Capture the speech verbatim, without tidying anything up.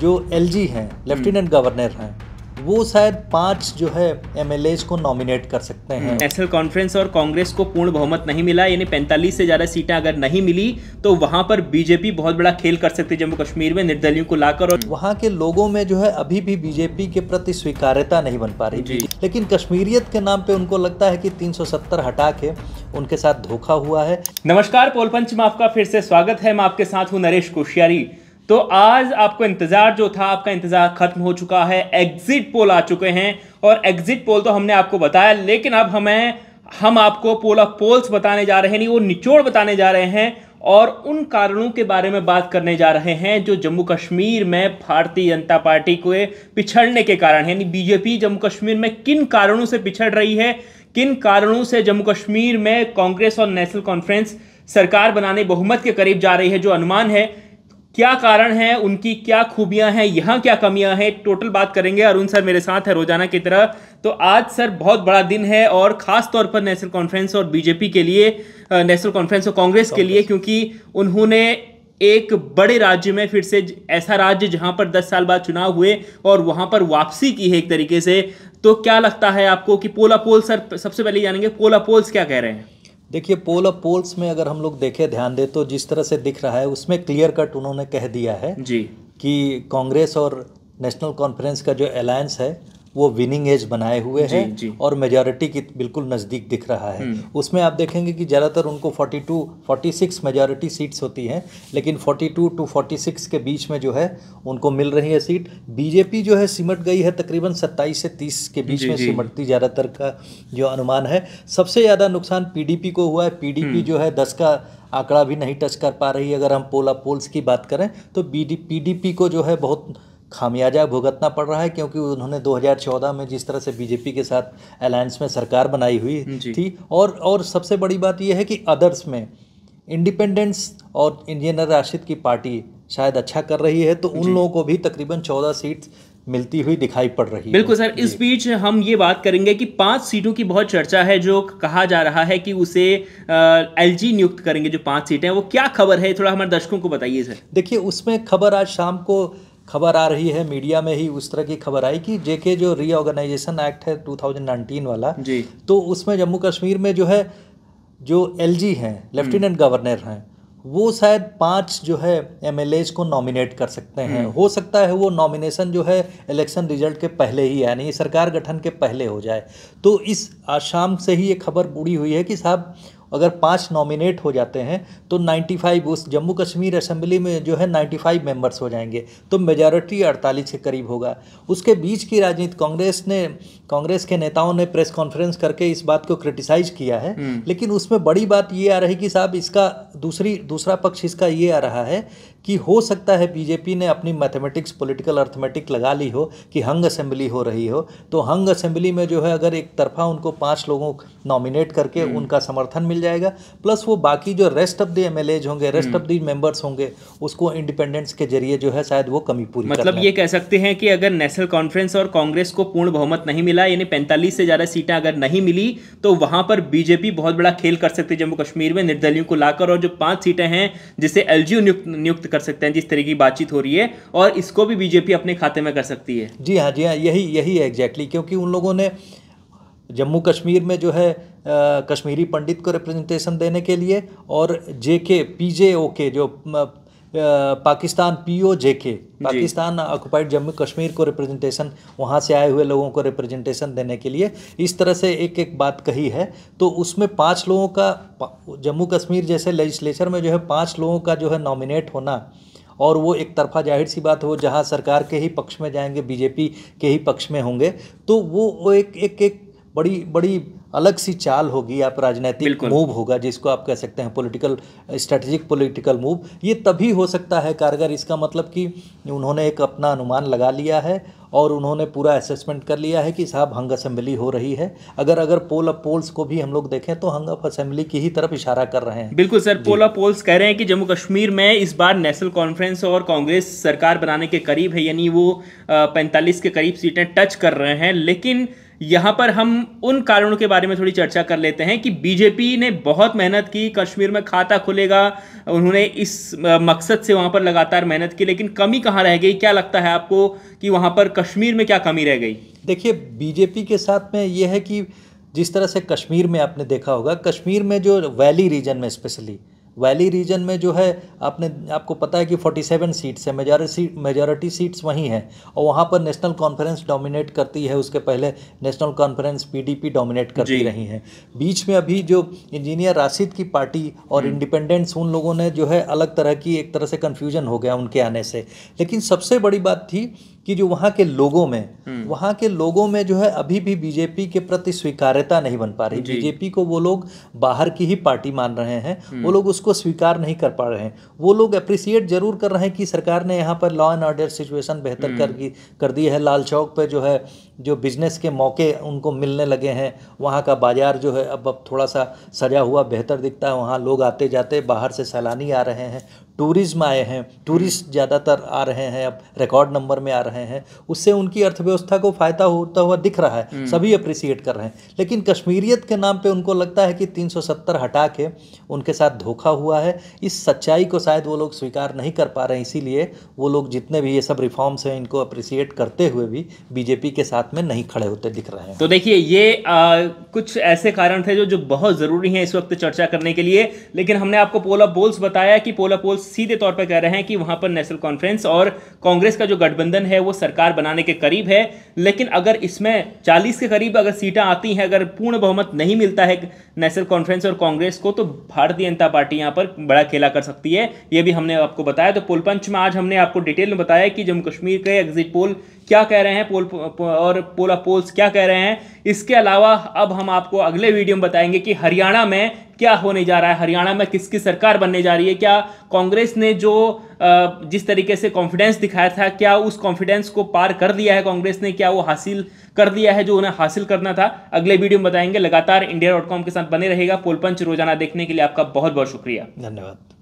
जो एलजी हैं, lieutenant governor हैं, वो शायद पांच जो है एमएलएज को नॉमिनेट कर सकते हैं। नेशनल कॉन्फ्रेंस और कांग्रेस को पूर्ण बहुमत नहीं मिला, यानी पैंतालीस से ज़्यादा सीटें अगर नहीं मिली तो वहां पर बीजेपी बहुत बड़ा खेल कर सकती है जम्मू कश्मीर में निर्दलियों को लाकर। और वहां के लोगों में जो है अभी भी बीजेपी के प्रति स्वीकार्यता नहीं बन पा रही, लेकिन कश्मीरियत के नाम पे उनको लगता है कि तीन सौ सत्तर हटा के उनके साथ धोखा हुआ है। नमस्कार, पोल पंच में आपका फिर से स्वागत है। मैं आपके साथ हूँ नरेश कोश्यारी। तो आज आपको इंतजार जो था, आपका इंतजार खत्म हो चुका है। एग्जिट पोल आ चुके हैं और एग्जिट पोल तो हमने आपको बताया, लेकिन अब हमें हम आपको पोल ऑफ पोल्स बताने जा रहे हैं, नहीं वो निचोड़ बताने जा रहे हैं और उन कारणों के बारे में बात करने जा रहे हैं जो जम्मू कश्मीर में भारतीय जनता पार्टी को पिछड़ने के कारण है। यानी बीजेपी जम्मू कश्मीर में किन कारणों से पिछड़ रही है, किन कारणों से जम्मू कश्मीर में कांग्रेस और नेशनल कॉन्फ्रेंस सरकार बनाने बहुमत के करीब जा रही है, जो अनुमान है क्या कारण है, उनकी क्या खूबियां हैं, यहाँ क्या कमियां हैं, टोटल बात करेंगे। अरुण सर मेरे साथ है रोजाना की तरह। तो आज सर बहुत बड़ा दिन है और खास तौर पर नेशनल कॉन्फ्रेंस और बीजेपी के लिए, नेशनल कॉन्फ्रेंस और कांग्रेस के लिए, क्योंकि उन्होंने एक बड़े राज्य में फिर से, ऐसा राज्य जहां पर दस साल बाद चुनाव हुए और वहां पर वापसी की है एक तरीके से। तो क्या लगता है आपको कि पोला पोल, सर सबसे पहले जानेंगे पोला पोल्स क्या कह रहे हैं? देखिए, पोल ऑफ पोल्स में अगर हम लोग देखें, ध्यान दे, तो जिस तरह से दिख रहा है उसमें क्लियर कट उन्होंने कह दिया है जी कि कांग्रेस और नेशनल कॉन्फ्रेंस का जो अलायंस है वो विनिंग एज बनाए हुए है और मेजॉरिटी की बिल्कुल नज़दीक दिख रहा है। उसमें आप देखेंगे कि ज़्यादातर उनको बयालीस, छियालीस मेजॉरिटी सीट्स होती हैं, लेकिन बयालीस टू छियालीस के बीच में जो है उनको मिल रही है सीट। बीजेपी जो है सिमट गई है, तकरीबन सत्ताईस से तीस के बीच में सिमटती ज़्यादातर का जो अनुमान है। सबसे ज़्यादा नुकसान पीडीपी को हुआ है। पीडीपी जो है दस का आंकड़ा भी नहीं टच कर पा रही है। अगर हम पोला पोल्स की बात करें तो पीडीपी को जो है बहुत खामियाजा भुगतना पड़ रहा है, क्योंकि उन्होंने दो हज़ार चौदह में जिस तरह से बीजेपी के साथ अलायंस में सरकार बनाई हुई थी, और और सबसे बड़ी बात यह है कि अदर्स में इंडिपेंडेंस और इंजीनियर राशिद की पार्टी शायद अच्छा कर रही है, तो उन लोगों को भी तकरीबन चौदह सीट मिलती हुई दिखाई पड़ रही है। बिल्कुल सर, इस बीच हम ये बात करेंगे कि पांच सीटों की बहुत चर्चा है, जो कहा जा रहा है कि उसे एलजी नियुक्त करेंगे। जो पांच सीटें हैं वो क्या खबर है, थोड़ा हमारे दर्शकों को बताइए सर। देखिए, उसमें खबर आज शाम को खबर आ रही है, मीडिया में ही उस तरह की खबर आई कि जेके जो रीऑर्गेनाइजेशन एक्ट है दो हज़ार उन्नीस वाला जी, तो उसमें जम्मू कश्मीर में जो है जो एलजी हैं, लेफ्टिनेंट गवर्नर हैं, वो शायद पांच जो है एमएलएज को नॉमिनेट कर सकते हैं। हो सकता है वो नॉमिनेशन जो है इलेक्शन रिजल्ट के पहले ही, यानी सरकार गठन के पहले हो जाए। तो इस आज शाम से ही ये खबर उड़ी हुई है कि साहब अगर पांच नॉमिनेट हो जाते हैं तो पचानवे, उस जम्मू कश्मीर असेंबली में जो है पचानवे मेंबर्स हो जाएंगे, तो मेजॉरिटी अड़तालीस के करीब होगा। उसके बीच की राजनीति, कांग्रेस ने कांग्रेस के नेताओं ने प्रेस कॉन्फ्रेंस करके इस बात को क्रिटिसाइज किया है, लेकिन उसमें बड़ी बात ये आ रही कि साहब इसका दूसरी दूसरा पक्ष इसका ये आ रहा है कि हो सकता है बीजेपी ने अपनी मैथमेटिक्स, पॉलिटिकल अर्थमेटिक लगा ली हो कि हंग असेंबली हो रही हो, तो हंग असेंबली में जो है अगर एक तरफा उनको पांच लोगों नॉमिनेट करके उनका समर्थन मिल जाएगा, प्लस वो बाकी जो रेस्ट ऑफ द एमएलएज होंगे, रेस्ट ऑफ द मेंबर्स होंगे, उसको इंडिपेंडेंस के जरिए जो है शायद वो कमी पूरी, मतलब ये कह सकते हैं कि अगर नेशनल कॉन्फ्रेंस और कांग्रेस को पूर्ण बहुमत नहीं मिला, यानी पैंतालीस से ज्यादा सीटें अगर नहीं मिली, तो वहां पर बीजेपी बहुत बड़ा खेल कर सकती है जम्मू कश्मीर में निर्दलियों को लाकर। और जो पांच सीटें हैं जिसे एलजी नियुक्त कर सकते हैं, जिस तरह की बातचीत हो रही है, और इसको भी बीजेपी अपने खाते में कर सकती है। जी हाँ, जी हाँ, यही यही है एग्जैक्टली, क्योंकि उन लोगों ने जम्मू कश्मीर में जो है आ, कश्मीरी पंडित को रिप्रेजेंटेशन देने के लिए, और जेके पीजेओके जो आ, Pakistan PO JK Pakistan occupied Jammu Kashmir को रिप्रेजेंटेशन, वहाँ से आए हुए लोगों को रिप्रेजेंटेशन देने के लिए इस तरह से एक एक बात कही है। तो उसमें पांच लोगों का, जम्मू कश्मीर जैसे लेजिस्लेचर में जो है पांच लोगों का जो है नॉमिनेट होना, और वो एक तरफा, जाहिर सी बात हो, जहाँ सरकार के ही पक्ष में जाएंगे, बीजेपी के ही पक्ष में होंगे, तो वो वो एक एक एक बड़ी बड़ी अलग सी चाल होगी, आप राजनीतिक मूव होगा, जिसको आप कह सकते हैं पॉलिटिकल स्ट्रेटेजिक पॉलिटिकल मूव। ये तभी हो सकता है कारगर, इसका मतलब कि उन्होंने एक अपना अनुमान लगा लिया है और उन्होंने पूरा असेसमेंट कर लिया है कि साहब हंग असेंबली हो रही है। अगर अगर पोल ऑफ पोल्स को भी हम लोग देखें तो हंग ऑफ असेंबली की ही तरफ इशारा कर रहे हैं। बिल्कुल सर, पोल ऑफ पोल्स कह रहे हैं कि जम्मू कश्मीर में इस बार नेशनल कॉन्फ्रेंस और कांग्रेस सरकार बनाने के करीब है, यानी वो पैंतालीस के करीब सीटें टच कर रहे हैं। लेकिन यहाँ पर हम उन कारणों के बारे में थोड़ी चर्चा कर लेते हैं कि बीजेपी ने बहुत मेहनत की, कश्मीर में खाता खुलेगा, उन्होंने इस मकसद से वहाँ पर लगातार मेहनत की, लेकिन कमी कहाँ रह गई? क्या लगता है आपको कि वहाँ पर कश्मीर में क्या कमी रह गई? देखिए, बीजेपी के साथ में ये है कि जिस तरह से कश्मीर में आपने देखा होगा, कश्मीर में जो वैली रीजन में स्पेशली वैली रीजन में जो है, आपने आपको पता है कि सैंतालीस सीट्स है, मेजॉरिटी मेजॉरिटी सीट्स वहीं हैं, और वहाँ पर नेशनल कॉन्फ्रेंस डोमिनेट करती है। उसके पहले नेशनल कॉन्फ्रेंस पीडीपी डोमिनेट करती रही हैं। बीच में अभी जो इंजीनियर राशिद की पार्टी और इंडिपेंडेंट्स, उन लोगों ने जो है अलग तरह की, एक तरह से कन्फ्यूजन हो गया उनके आने से। लेकिन सबसे बड़ी बात थी कि जो वहाँ के लोगों में वहाँ के लोगों में जो है अभी भी बीजेपी के प्रति स्वीकार्यता नहीं बन पा रही। बीजेपी को वो लोग बाहर की ही पार्टी मान रहे हैं, वो लोग उसको स्वीकार नहीं कर पा रहे हैं। वो लोग अप्रिसिएट जरूर कर रहे हैं कि सरकार ने यहाँ पर लॉ एंड ऑर्डर सिचुएशन बेहतर कर की कर दी है। लाल चौक पे जो है जो बिजनेस के मौके उनको मिलने लगे हैं, वहाँ का बाजार जो है अब अब थोड़ा सा सजा हुआ बेहतर दिखता है। वहाँ लोग आते जाते, बाहर से सैलानी आ रहे हैं, टूरिज्म आए हैं, टूरिस्ट ज़्यादातर आ रहे हैं, अब रिकॉर्ड नंबर में आ रहे हैं। उससे उनकी अर्थव्यवस्था को फायदा होता हुआ दिख रहा है, सभी अप्रिसिएट कर रहे हैं। लेकिन कश्मीरियत के नाम पे उनको लगता है कि तीन सौ सत्तर हटा के उनके साथ धोखा हुआ है। इस सच्चाई को शायद वो लोग स्वीकार नहीं कर पा रहे हैं, इसीलिए वो लोग जितने भी ये सब रिफॉर्म्स हैं इनको अप्रिसिएट करते हुए भी बीजेपी के साथ में नहीं खड़े होते दिख रहे हैं। तो देखिए, ये आ, कुछ ऐसे कारण थे जो जो बहुत ज़रूरी हैं इस वक्त चर्चा करने के लिए। लेकिन हमने आपको पोल ऑफ पोल्स बताया कि पोल ऑफ पोल्स सीधे तौर पर कह रहे हैं कि वहां पर नेशनल कॉन्फ्रेंस और कांग्रेस का जो गठबंधन है वो सरकार बनाने के करीब है। लेकिन अगर इसमें चालीस के करीब अगर सीटें आती हैं, अगर पूर्ण बहुमत नहीं मिलता है नेशनल कॉन्फ्रेंस और कांग्रेस को, तो भारतीय जनता पार्टी यहां पर बड़ा खेला कर सकती है। ये भी हमने आपको बताया। तो पोल पंच में आज हमने आपको डिटेल में बताया कि जम्मू कश्मीर के एग्जिट पोल क्या कह रहे हैं, पोल और पोल ऑफ पोल्स क्या कह रहे हैं। इसके अलावा अब हम आपको अगले वीडियो में बताएंगे कि हरियाणा में क्या होने जा रहा है, हरियाणा में किसकी सरकार बनने जा रही है। क्या कांग्रेस ने जो जिस तरीके से कॉन्फिडेंस दिखाया था, क्या उस कॉन्फिडेंस को पार कर लिया है कांग्रेस ने, क्या वो हासिल कर लिया है जो उन्हें हासिल करना था? अगले वीडियो में बताएंगे। लगातार इंडिया डॉट कॉम के साथ बने रहेगा। पोल पंच रोजाना देखने के लिए आपका बहुत बहुत शुक्रिया। धन्यवाद।